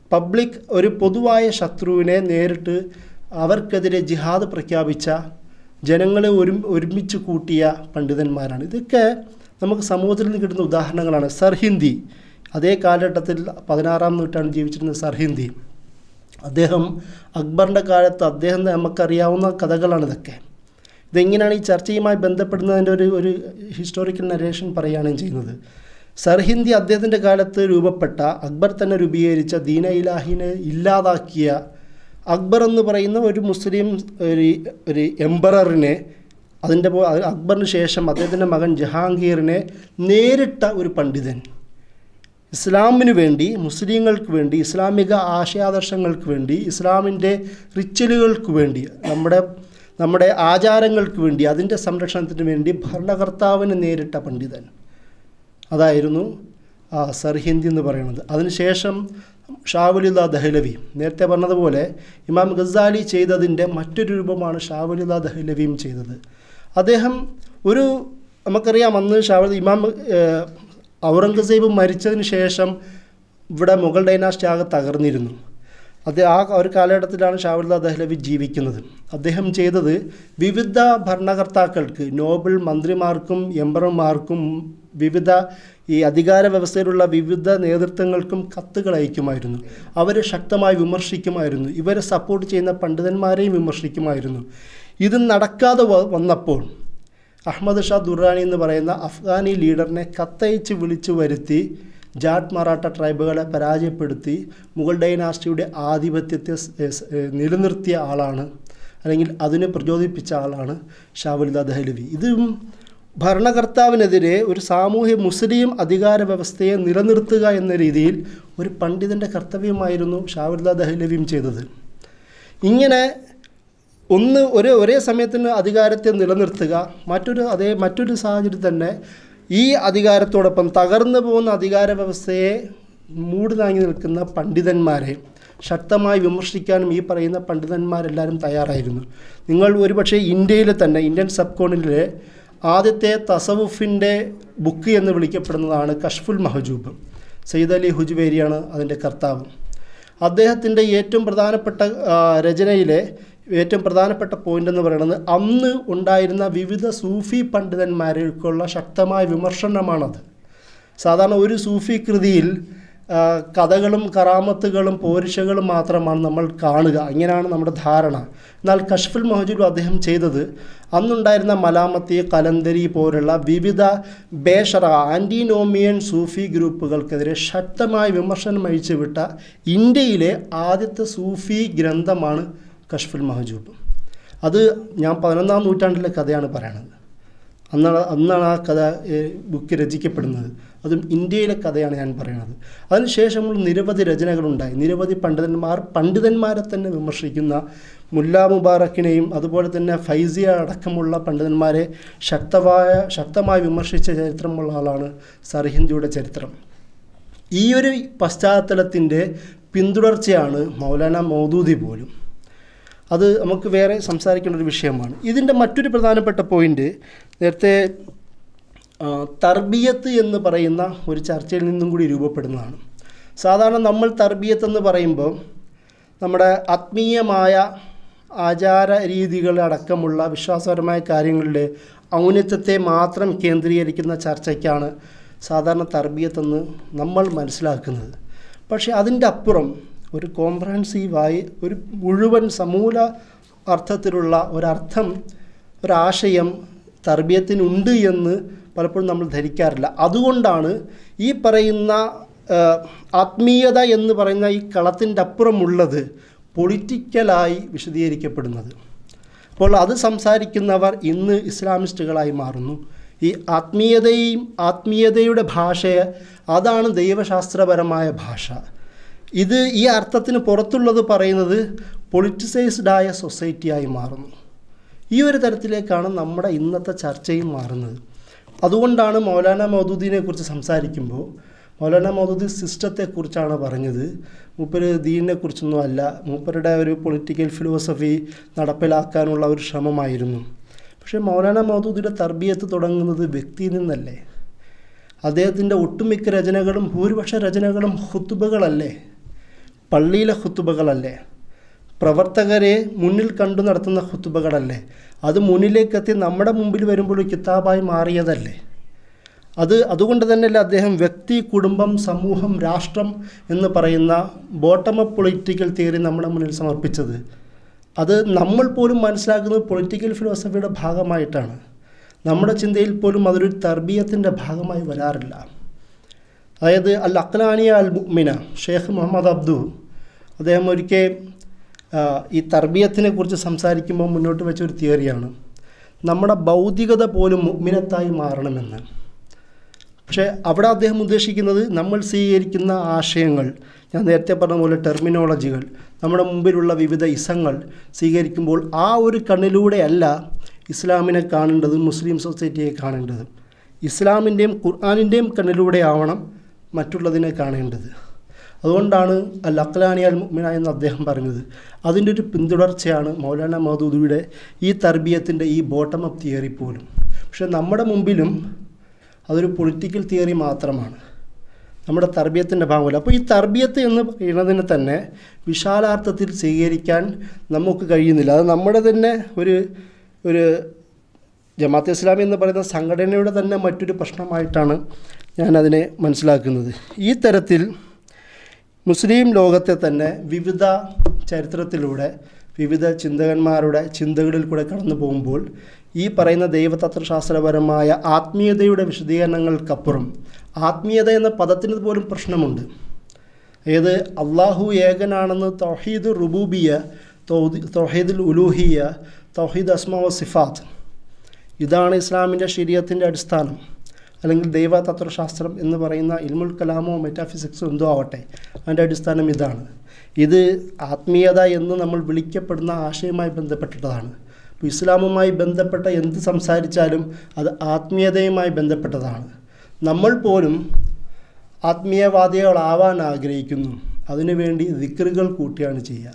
ഒരു പൊതുവായ ശത്രുവിനെ നേരിട്ട് അവർക്കെതിരെ ജിഹാദ് പ്രഖ്യാപിച്ച, ജനങ്ങളെ ഒരുമിച്ച് കൂട്ടിയ പണ്ഡിതന്മാരാണ്. ഇതൊക്കെ നമുക്ക് സമൂഹത്തിൽ നിന്ന് കിട്ടുന്ന ഉദാഹരണങ്ങളാണ്. സർഹിന്ദി, അതേ കാലഘട്ടത്തിൽ 16-ാം നൂറ്റാണ്ടിൽ ജീവിച്ചിരുന്ന സർഹിന്ദി, അദ്ദേഹം അക്ബറിൻ്റെ കാലത്ത് നമുക്കറിയാവുന്ന കഥകളാണ് ഇതൊക്കെ. ഇതെങ്ങനെയാണ് ഈ ചർച്ചയുമായി ബന്ധപ്പെടുന്നതിൻ്റെ ഒരു ഹിസ്റ്റോറിക്കൽ നരേഷൻ പറയുകയാണ് ചെയ്യുന്നത്. സർഹിന്ദി അദ്ദേഹത്തിൻ്റെ കാലത്ത് രൂപപ്പെട്ട, അക്ബർ തന്നെ രൂപീകരിച്ച ദീന ഇലാഹിനെ ഇല്ലാതാക്കിയ അക്ബർ എന്ന് പറയുന്ന ഒരു മുസ്ലിം ഒരു എംബററിനെ, അക്ബറിന് ശേഷം അദ്ദേഹത്തിൻ്റെ മകൻ ജഹാംഗീറിനെ നേരിട്ട ഒരു പണ്ഡിതൻ, ഇസ്ലാമിന് വേണ്ടി, മുസ്ലിങ്ങൾക്ക് വേണ്ടി, ഇസ്ലാമിക ആശയാദർശങ്ങൾക്ക് വേണ്ടി, ഇസ്ലാമിൻ്റെ റിച്വലുകൾക്ക് വേണ്ടി, നമ്മുടെ ആചാരങ്ങൾക്ക് വേണ്ടി, അതിൻ്റെ സംരക്ഷണത്തിന് വേണ്ടി ഭരണകർത്താവിനെ നേരിട്ട പണ്ഡിതൻ, അതായിരുന്നു സർഹിന്ദി എന്ന് പറയുന്നത്. അതിനുശേഷം ഷാ വലിയുല്ലാ ദഹ്ലവി, നേരത്തെ പറഞ്ഞതുപോലെ ഇമാം ഗസാലി ചെയ്തതിൻ്റെ മറ്റൊരു രൂപമാണ് ഷാ വലിയുല്ലാ ദഹ്ലവിയും ചെയ്തത്. അദ്ദേഹം നമുക്കറിയാം, അന്ന് ഇമാം ഔറംഗസേബ് മരിച്ചതിന് ശേഷം ഇവിടെ മുഗൾ ഡൈനാസ്റ്റി ആകെ തകർന്നിരുന്നു. ആ ഒരു കാലഘട്ടത്തിലാണ് ഷാ വലിയുല്ലാ ദഹ്ലവി ജീവിക്കുന്നത്. അദ്ദേഹം ചെയ്തത് വിവിധ ഭരണകർത്താക്കൾക്ക്, നോബിൾ മന്ത്രിമാർക്കും എംബറർമാർക്കും വിവിധ ഈ അധികാര വ്യവസ്ഥയിലുള്ള വിവിധ നേതൃത്വങ്ങൾക്കും കത്തുകൾ അയക്കുമായിരുന്നു. അവരെ ശക്തമായി വിമർശിക്കുമായിരുന്നു. ഇവരെ സപ്പോർട്ട് ചെയ്യുന്ന പണ്ഡിതന്മാരെയും വിമർശിക്കുമായിരുന്നു. ഇത് നടക്കാതെ വന്നപ്പോൾ അഹമ്മദ് ഷാ ദുറാനി എന്ന് പറയുന്ന അഫ്ഗാനി ലീഡറിനെ കത്തയച്ച് വിളിച്ചു വരുത്തി ജാട്ട് മറാഠ ട്രൈബുകളെ പരാജയപ്പെടുത്തി മുഗൾ ഡൈനാസ്റ്റിയുടെ ആധിപത്യത്തെ നിലനിർത്തിയ ആളാണ്, അല്ലെങ്കിൽ അതിനെ പ്രചോദിപ്പിച്ച ആളാണ് ഷാ വലിയുല്ലാ ദഹ്ലവി. ഇതും ഭരണകർത്താവിനെതിരെ ഒരു സാമൂഹ്യ മുസ്ലിം അധികാര വ്യവസ്ഥയെ നിലനിർത്തുക എന്ന രീതിയിൽ ഒരു പണ്ഡിതൻ്റെ കർത്തവ്യമായിരുന്നു ഷാ വലിയുല്ലാ ദഹ്ലവിയും ചെയ്തത്. ഇങ്ങനെ ഒരേ സമയത്തിന് അധികാരത്തെ നിലനിർത്തുക, മറ്റൊരു സാഹചര്യത്തിൽ തന്നെ ഈ അധികാരത്തോടൊപ്പം തകർന്നു പോകുന്ന അധികാര വ്യവസ്ഥയെ മൂടി താങ്ങി നിൽക്കുന്ന പണ്ഡിതന്മാരെ ശക്തമായി വിമർശിക്കാനും ഈ പറയുന്ന പണ്ഡിതന്മാരെല്ലാവരും തയ്യാറായിരുന്നു. നിങ്ങൾ ഒരുപക്ഷെ ഇന്ത്യയിലെ തന്നെ, ഇന്ത്യൻ സബ് കോണ്ടിനെൻറ്റിലെ ആദ്യത്തെ തസവുഫിൻ്റെ ബുക്ക് എന്ന് വിളിക്കപ്പെടുന്നതാണ് കഷ്ഫുൽ മഹജൂബ്. സയ്യിദ് അലി ഹുജ്വേരിയാണ് അതിൻ്റെ കർത്താവ്. അദ്ദേഹത്തിൻ്റെ ഏറ്റവും പ്രധാനപ്പെട്ട രചനയിലെ ഏറ്റവും പ്രധാനപ്പെട്ട പോയിൻ്റ് എന്ന് പറയുന്നത് അന്ന് ഉണ്ടായിരുന്ന വിവിധ സൂഫി പണ്ഡിതന്മാർക്കുള്ള ശക്തമായ വിമർശനമാണത്. സാധാരണ ഒരു സൂഫി കൃതിയിൽ കഥകളും കറാമത്തുകളും പോരിശകളും മാത്രമാണ് നമ്മൾ കാണുക, ഇങ്ങനെയാണ് നമ്മുടെ ധാരണ. എന്നാൽ കഷ്ഫുൽ മഹജൂബ് അദ്ദേഹം ചെയ്തത് അന്നുണ്ടായിരുന്ന മലാമത്തി, കലന്തരി പോലുള്ള വിവിധ ബേഷറ ആൻറ്റിനോമിയൻ സൂഫി ഗ്രൂപ്പുകൾക്കെതിരെ ശക്തമായ വിമർശനം അഴിച്ചുവിട്ട ഇന്ത്യയിലെ ആദ്യത്തെ സൂഫി ഗ്രന്ഥമാണ് കഷ്ഫുൽ മഹജൂബ്. അത് ഞാൻ 11-ാം നൂറ്റാണ്ടിലെ കഥയാണ് പറയണത്. അന്നാണ് ആ കഥ ബുക്ക് രചിക്കപ്പെടുന്നത്. അതും ഇന്ത്യയിലെ കഥയാണ് ഞാൻ പറയുന്നത്. അതിനുശേഷം നിരവധി രചനകളുണ്ടായി. നിരവധി പണ്ഡിതന്മാരെ തന്നെ വിമർശിക്കുന്ന മുല്ല മുബാറക്കിനെയും അതുപോലെ തന്നെ ഫൈസിയ അടക്കമുള്ള പണ്ഡിതന്മാരെ ശക്തമായി വിമർശിച്ച ചരിത്രമുള്ള ആളാണ് സർഹിന്ദിയുടെ ചരിത്രം. ഈ ഒരു പശ്ചാത്തലത്തിൻ്റെ പിന്തുടർച്ചയാണ് മൗലാന മൗദൂദി പോലും. അത് നമുക്ക് വേറെ സംസാരിക്കേണ്ട ഒരു വിഷയമാണ്. ഇതിൻ്റെ മറ്റൊരു പ്രധാനപ്പെട്ട പോയിൻ്റ് നേരത്തെ തർബിയത്ത് എന്ന് പറയുന്ന ഒരു ചർച്ചയിൽ നിന്നും കൂടി രൂപപ്പെടുന്നതാണ്. സാധാരണ നമ്മൾ തർബിയത്ത് എന്ന് പറയുമ്പോൾ നമ്മുടെ ആത്മീയമായ ആചാര രീതികളടക്കമുള്ള വിശ്വാസപരമായ കാര്യങ്ങളിലെ ഔന്നത്യത്തെ മാത്രം കേന്ദ്രീകരിക്കുന്ന ചർച്ചയ്ക്കാണ് സാധാരണ തർബിയത്തെന്ന് നമ്മൾ മനസ്സിലാക്കുന്നത്. പക്ഷേ അതിൻ്റെ അപ്പുറം ഒരു കോംപ്രഹെൻസീവായി ഒരു മുഴുവൻ സമൂല അർത്ഥത്തിലുള്ള ഒരാശയം തർബിയത്തിനുണ്ട് എന്ന് പലപ്പോഴും നമ്മൾ ധരിക്കാറില്ല. അതുകൊണ്ടാണ് ഈ പറയുന്ന ആത്മീയത എന്ന് പറയുന്ന ഈ കളത്തിൻ്റെ അപ്പുറമുള്ളത് പൊളിറ്റിക്കലായി വിശദീകരിക്കപ്പെടുന്നത്. അപ്പോൾ അത് സംസാരിക്കുന്നവർ ഇന്ന് ഇസ്ലാമിസ്റ്റുകളായി മാറുന്നു. ഈ ആത്മീയതയുടെ ഭാഷയെ, അതാണ് ദൈവശാസ്ത്രപരമായ ഭാഷ. ഇത് ഈ അർത്ഥത്തിന് പുറത്തുള്ളത് പറയുന്നത് പൊളിറ്റിസൈസ്ഡായ സൊസൈറ്റിയായി മാറുന്നു. ഈ ഒരു തരത്തിലേക്കാണ് നമ്മുടെ ഇന്നത്തെ ചർച്ചയും മാറുന്നത്. അതുകൊണ്ടാണ് മൗലാന മൗദൂദിനെ കുറിച്ച് സംസാരിക്കുമ്പോൾ മൗലാന മൗദൂദി സിസ്റ്റത്തെക്കുറിച്ചാണ് പറഞ്ഞത്. മൂപ്പര് ദീനിനെക്കുറിച്ചൊന്നും അല്ല, മൂപ്പരുടെ ഒരു പൊളിറ്റിക്കൽ ഫിലോസഫി നടപ്പിലാക്കാനുള്ള ഒരു ശ്രമമായിരുന്നു. പക്ഷേ മൗലാന മൗദൂദിയുടെ തർബിയത്ത് തുടങ്ങുന്നത് വ്യക്തിയിൽ നിന്നല്ലേ? അദ്ദേഹത്തിൻ്റെ ഒട്ടുമിക്ക രചനകളും ഭൂരിപക്ഷ രചനകളും ഖുത്ബകളല്ലേ, പള്ളിയിലെ ഖുത്ബകളല്ലേ, പ്രവർത്തകരെ മുന്നിൽ കണ്ടു നടത്തുന്ന ഖുത്ബകളല്ലേ? അത് മുന്നിലേക്കെത്തി നമ്മുടെ മുമ്പിൽ വരുമ്പോൾ ഒരു കിതാബായി മാറിയതല്ലേ? അതുകൊണ്ട് തന്നെയല്ലേ അദ്ദേഹം വ്യക്തി, കുടുംബം, സമൂഹം, രാഷ്ട്രം എന്ന് പറയുന്ന ബോട്ടം അപ്പ് പൊളിറ്റിക്കൽ തിയറി നമ്മുടെ മുന്നിൽ സമർപ്പിച്ചത്? അത് നമ്മൾ പോലും മനസ്സിലാക്കുന്നത് പൊളിറ്റിക്കൽ ഫിലോസഫിയുടെ ഭാഗമായിട്ടാണ്. നമ്മുടെ ചിന്തയിൽ പോലും അതൊരു തർബീയത്തിൻ്റെ ഭാഗമായി വരാറില്ല. അതായത് അൽ അഖ്ലാനിയ അൽ മുഅ്മിന ഷെയ്ഖ് മുഹമ്മദ് അബ്ദു അദ്ദേഹം ഒരിക്കൽ ഈ തർബീയത്തിനെ കുറിച്ച് സംസാരിക്കുമ്പോൾ മുന്നോട്ട് വെച്ചൊരു തിയറിയാണ് നമ്മുടെ ഭൗതികത പോലും മുഅ്മിനത്തായി മാറണമെന്ന്. പക്ഷേ അവിടെ അദ്ദേഹം ഉദ്ദേശിക്കുന്നത് നമ്മൾ സ്വീകരിക്കുന്ന ആശയങ്ങൾ, ഞാൻ നേരത്തെ പറഞ്ഞ പോലെ ടെർമിനോളജികൾ, നമ്മുടെ മുമ്പിലുള്ള വിവിധ ഇസങ്ങൾ സ്വീകരിക്കുമ്പോൾ ആ ഒരു കണ്ണിലൂടെയല്ല ഇസ്ലാമിനെ കാണേണ്ടത്, മുസ്ലിം സൊസൈറ്റിയെ കാണേണ്ടത്. ഇസ്ലാമിൻ്റെയും ഖുർആനിൻ്റെയും കണ്ണിലൂടെ ആവണം മറ്റുള്ളതിനെ കാണേണ്ടത്. അതുകൊണ്ടാണ് അൽ അഖ്ലാനി അൽ മുഅ്മിന എന്ന് അദ്ദേഹം പറഞ്ഞത്. അതിൻ്റെ ഒരു പിന്തുടർച്ചയാണ് മൗലാന മൗദൂദിയുടെ ഈ തർബീയത്തിൻ്റെ ഈ ബോട്ടം അപ്പ് തിയറി പോലും. പക്ഷേ നമ്മുടെ മുമ്പിലും അതൊരു പൊളിറ്റിക്കൽ തിയറി മാത്രമാണ്, നമ്മുടെ തർബീയത്തിൻ്റെ ഭാഗമല്ല. അപ്പോൾ ഈ തർബീയത്ത് എന്ന് പറയുന്നതിനെ തന്നെ വിശാലാർത്ഥത്തിൽ സ്വീകരിക്കാൻ നമുക്ക് കഴിയുന്നില്ല. അത് നമ്മുടെ തന്നെ ഒരു ജമാഅത്തെ ഇസ്ലാമി എന്ന് പറയുന്ന സംഘടനയുടെ തന്നെ മറ്റൊരു പ്രശ്നമായിട്ടാണ് ഞാനതിനെ മനസ്സിലാക്കുന്നത്. ഈ തരത്തിൽ മുസ്ലിം ലോകത്തെ തന്നെ വിവിധ ചരിത്രത്തിലൂടെ വിവിധ ചിന്തകന്മാരുടെ ചിന്തകളിൽ കൂടെ കടന്നു പോകുമ്പോൾ ഈ പറയുന്ന ദൈവതത്വശാസ്ത്രപരമായ ആത്മീയതയുടെ വിശദീകരണങ്ങൾക്കപ്പുറം ആത്മീയത എന്ന പദത്തിന് പോലും പ്രശ്നമുണ്ട്. അതായത് അള്ളാഹു ഏകനാണെന്ന് തൗഹീദ് റുബൂബിയ, തൗഹീദുൽ ഉലൂഹിയ, തൗഹീദ് അസ്മാ വ സിഫാത്ത്, ഇതാണ് ഇസ്ലാമിൻ്റെ ശരീഅത്തിൻ്റെ അടിസ്ഥാനം. അല്ലെങ്കിൽ ദൈവ തത്വശാസ്ത്രം എന്ന് പറയുന്ന ഇൽമുൽ കലാമോ മെറ്റാഫിസിക്സോ എന്തോ ആവട്ടെ, അതിൻ്റെ അടിസ്ഥാനം ഇതാണ്. ഇത് ആത്മീയത എന്ന് നമ്മൾ വിളിക്കപ്പെടുന്ന ആശയവുമായി ബന്ധപ്പെട്ടതാണ്. അപ്പോൾ ഇസ്ലാമുമായി ബന്ധപ്പെട്ട എന്ത് സംസാരിച്ചാലും അത് ആത്മീയതയുമായി ബന്ധപ്പെട്ടതാണ്. നമ്മൾ പോലും ആത്മീയവാദികളാവാൻ ആഗ്രഹിക്കുന്നു, അതിനുവേണ്ടി ദിക്റുകൾ കൂട്ടിയാണ് ചെയ്യുക.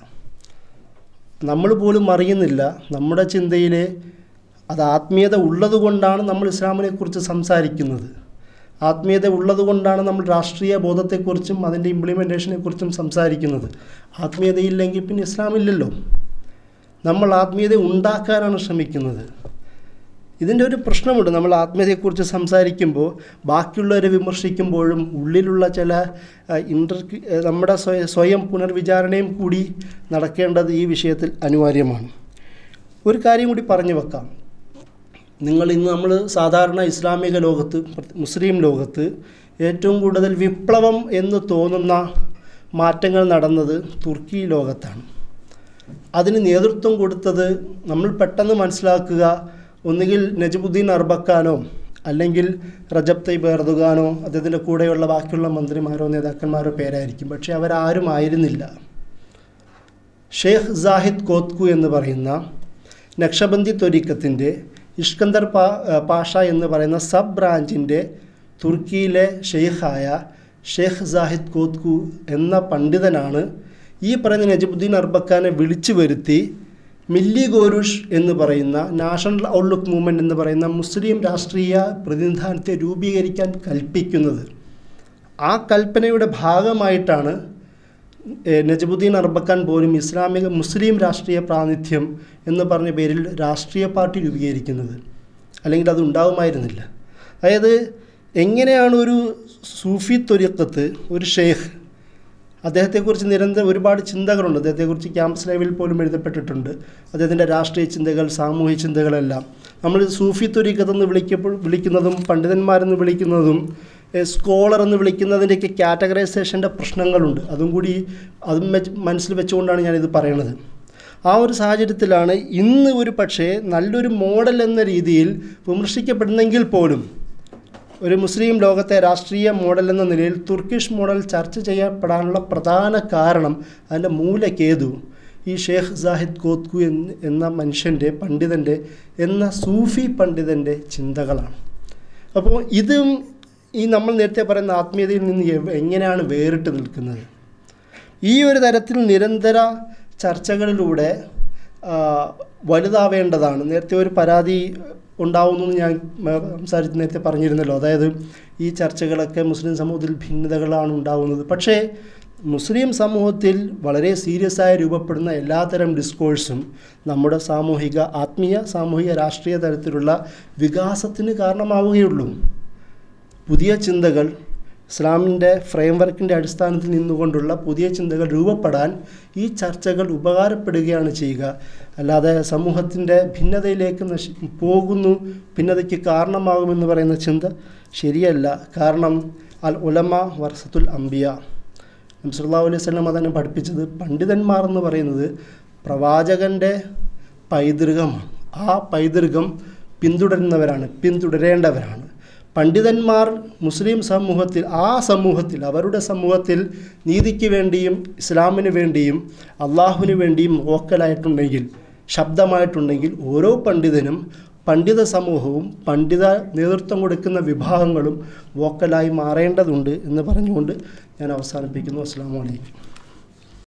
നമ്മൾ പോലും അറിയുന്നില്ല നമ്മുടെ ചിന്തയിലെ അത് ആത്മീയത ഉള്ളതുകൊണ്ടാണ് നമ്മൾ ഇസ്ലാമിനെക്കുറിച്ച് സംസാരിക്കുന്നത്. ആത്മീയത ഉള്ളതുകൊണ്ടാണ് നമ്മൾ രാഷ്ട്രീയ ബോധത്തെക്കുറിച്ചും അതിൻ്റെ ഇംപ്ലിമെൻറ്റേഷനെക്കുറിച്ചും സംസാരിക്കുന്നത്. ആത്മീയതയില്ലെങ്കിൽ പിന്നെ ഇസ്ലാമില്ലല്ലോ. നമ്മൾ ആത്മീയത ഉണ്ടാക്കാനാണ് ശ്രമിക്കുന്നത്. ഇതിൻ്റെ ഒരു പ്രശ്നമുണ്ട്. നമ്മൾ ആത്മീയതയെക്കുറിച്ച് സംസാരിക്കുമ്പോൾ ബാക്കിയുള്ളവരെ വിമർശിക്കുമ്പോഴും ഉള്ളിലുള്ള ചില നമ്മുടെ സ്വയം പുനർവിചാരണയും കൂടി നടക്കേണ്ടത് ഈ വിഷയത്തിൽ അനിവാര്യമാണ്. ഒരു കാര്യം കൂടി പറഞ്ഞു വെക്കാം. നമ്മൾ സാധാരണ ഇസ്ലാമിക ലോകത്ത്, മുസ്ലിം ലോകത്ത് ഏറ്റവും കൂടുതൽ വിപ്ലവം എന്ന് തോന്നുന്ന മാറ്റങ്ങൾ നടന്നത് തുർക്കി ലോകത്താണ്. അതിന് നേതൃത്വം കൊടുത്തത് നമ്മൾ പെട്ടെന്ന് മനസ്സിലാക്കുക, ഒന്നുകിൽ നജമുദ്ദീൻ അർബക്കാനോ അല്ലെങ്കിൽ റജബ് തയ്യിബ് എർദോഗാനോ അദ്ദേഹത്തിൻ്റെ കൂടെയുള്ള ബാക്കിയുള്ള മന്ത്രിമാരോ നേതാക്കന്മാരോ പേരായിരിക്കും. പക്ഷേ അവരാരും ആയിരുന്നില്ല. ഷെയ്ഖ് സാഹിദ് കോത്കു എന്ന് പറയുന്ന നക്ഷബന്ദി ത്വരീഖത്തിൻ്റെ ഇഷ്കന്ദർ പാഷ എന്ന് പറയുന്ന സബ് ബ്രാഞ്ചിൻ്റെ തുർക്കിയിലെ ഷെയ്ഖായ ഷെയ്ഖ് സാഹിദ് കോത്കു എന്ന പണ്ഡിതനാണ് ഈ പറയുന്ന നജമുദ്ദീൻ അർബക്കാനെ വിളിച്ചു വരുത്തി മില്ലി ഗോരുഷ് എന്ന് പറയുന്ന നാഷണൽ ഔട്ട്ലുക്ക് മൂവ്മെൻറ്റ് എന്ന് പറയുന്ന മുസ്ലിം രാഷ്ട്രീയ പ്രതിനിധാനത്തെ രൂപീകരിക്കാൻ കൽപ്പിക്കുന്നത്. ആ കൽപ്പനയുടെ ഭാഗമായിട്ടാണ് നജമുദ്ദീൻ അർബക്കാൻ പോലും മുസ്ലിം രാഷ്ട്രീയ പ്രാതിനിധ്യം എന്ന് പറഞ്ഞ പേരിൽ രാഷ്ട്രീയ പാർട്ടി രൂപീകരിക്കുന്നത്. അല്ലെങ്കിൽ അത് ഉണ്ടാവുമായിരുന്നില്ല. അതായത് എങ്ങനെയാണ് ഒരു സൂഫി ത്വരീഖത്ത്, ഒരു ഷെയ്ഖ്, അദ്ദേഹത്തെക്കുറിച്ച് നിരന്തരം ഒരുപാട് ചിന്തകളുണ്ട്. അദ്ദേഹത്തെക്കുറിച്ച് ക്യാമ്പസ് ലെവലിൽ പോലും എഴുതപ്പെട്ടിട്ടുണ്ട്. അദ്ദേഹത്തിൻ്റെ രാഷ്ട്രീയ ചിന്തകൾ, സാമൂഹിക ചിന്തകളെല്ലാം. നമ്മൾ സൂഫി ത്വരീഖത്ത് എന്ന് വിളിക്കുന്നതും പണ്ഡിതന്മാരെന്ന് വിളിക്കുന്നതും സ്കോളർ എന്ന് വിളിക്കുന്നതിൻ്റെയൊക്കെ കാറ്റഗറൈസേഷൻ്റെ പ്രശ്നങ്ങളുണ്ട്. അതും മനസ്സിൽ വെച്ചുകൊണ്ടാണ് ഞാനിത് പറയുന്നത്. ആ ഒരു സാഹചര്യത്തിലാണ് ഇന്ന് ഒരു പക്ഷേ നല്ലൊരു മോഡൽ എന്ന രീതിയിൽ വിമർശിക്കപ്പെടുന്നെങ്കിൽ പോലും ഒരു മുസ്ലിം ലോകത്തെ രാഷ്ട്രീയ മോഡൽ എന്ന നിലയിൽ തുർക്കിഷ് മോഡൽ ചർച്ച ചെയ്യപ്പെടാനുള്ള പ്രധാന കാരണം അതിൻ്റെ മൂലക്കേതു ഈ ഷെയ്ഖ് സാഹിദ് കോത്കു എന്ന മനുഷ്യൻ്റെ, പണ്ഡിതൻ്റെ, എന്ന സൂഫി പണ്ഡിതൻ്റെ ചിന്തകളാണ്. അപ്പോൾ ഈ നമ്മൾ നേരത്തെ പറയുന്ന ആത്മീയതയിൽ നിന്ന് എങ്ങനെയാണ് വേറിട്ട് നിൽക്കുന്നത്? ഈ ഒരു തരത്തിൽ നിരന്തര ചർച്ചകളിലൂടെ വലുതാവേണ്ടതാണ്. നേരത്തെ ഒരു പരാതി ഉണ്ടാവുന്നു ഞാൻ നേരത്തെ പറഞ്ഞിരുന്നല്ലോ. അതായത് ഈ ചർച്ചകളൊക്കെ മുസ്ലിം സമൂഹത്തിൽ ഭിന്നതകളാണ് ഉണ്ടാവുന്നത്. പക്ഷേ മുസ്ലിം സമൂഹത്തിൽ വളരെ സീരിയസ് ആയി രൂപപ്പെടുന്ന എല്ലാത്തരം ഡിസ്കോഴ്സും നമ്മുടെ സാമൂഹിക, ആത്മീയ, സാമൂഹിക, രാഷ്ട്രീയ തലത്തിലുള്ള വികാസത്തിന് കാരണമാവുകയുള്ളൂ. പുതിയ ചിന്തകൾ, ഇസ്ലാമിൻ്റെ ഫ്രെയിംവർക്കിൻ്റെ അടിസ്ഥാനത്തിൽ നിന്നുകൊണ്ടുള്ള പുതിയ ചിന്തകൾ രൂപപ്പെടാൻ ഈ ചർച്ചകൾ ഉപകാരപ്പെടുകയാണ് ചെയ്യുക. അല്ലാതെ സമൂഹത്തിൻ്റെ ഭിന്നതയിലേക്ക് പോകുന്നു, ഭിന്നതയ്ക്ക് കാരണമാകുമെന്ന് പറയുന്ന ചിന്ത ശരിയല്ല. കാരണം അൽ ഉലമ വറസത്തുൽ അംബിയ, നബി സല്ലല്ലാഹു അലൈഹി വസല്ലം അതന്നെ പഠിപ്പിച്ചത്, പണ്ഡിതന്മാർ എന്ന് പറയുന്നത് പ്രവാചകൻ്റെ പൈതൃകമാണ്. ആ പൈതൃകം പിന്തുടരേണ്ടവരാണ്. പണ്ഡിതന്മാർ മുസ്ലിം സമൂഹത്തിൽ, അവരുടെ സമൂഹത്തിൽ നീതിക്ക് വേണ്ടിയും ഇസ്ലാമിന് വേണ്ടിയും അള്ളാഹുവിന് വേണ്ടിയും വോക്കലായിട്ടുണ്ടെങ്കിൽ, ശബ്ദമായിട്ടുണ്ടെങ്കിൽ, ഓരോ പണ്ഡിതനും, പണ്ഡിത സമൂഹവും, പണ്ഡിത നേതൃത്വം കൊടുക്കുന്ന വിഭാഗങ്ങളും വോക്കലായി മാറേണ്ടതുണ്ട് എന്ന് പറഞ്ഞുകൊണ്ട് ഞാൻ അവസാനിപ്പിക്കുന്നു. അസ്സലാമു അലൈക്കും.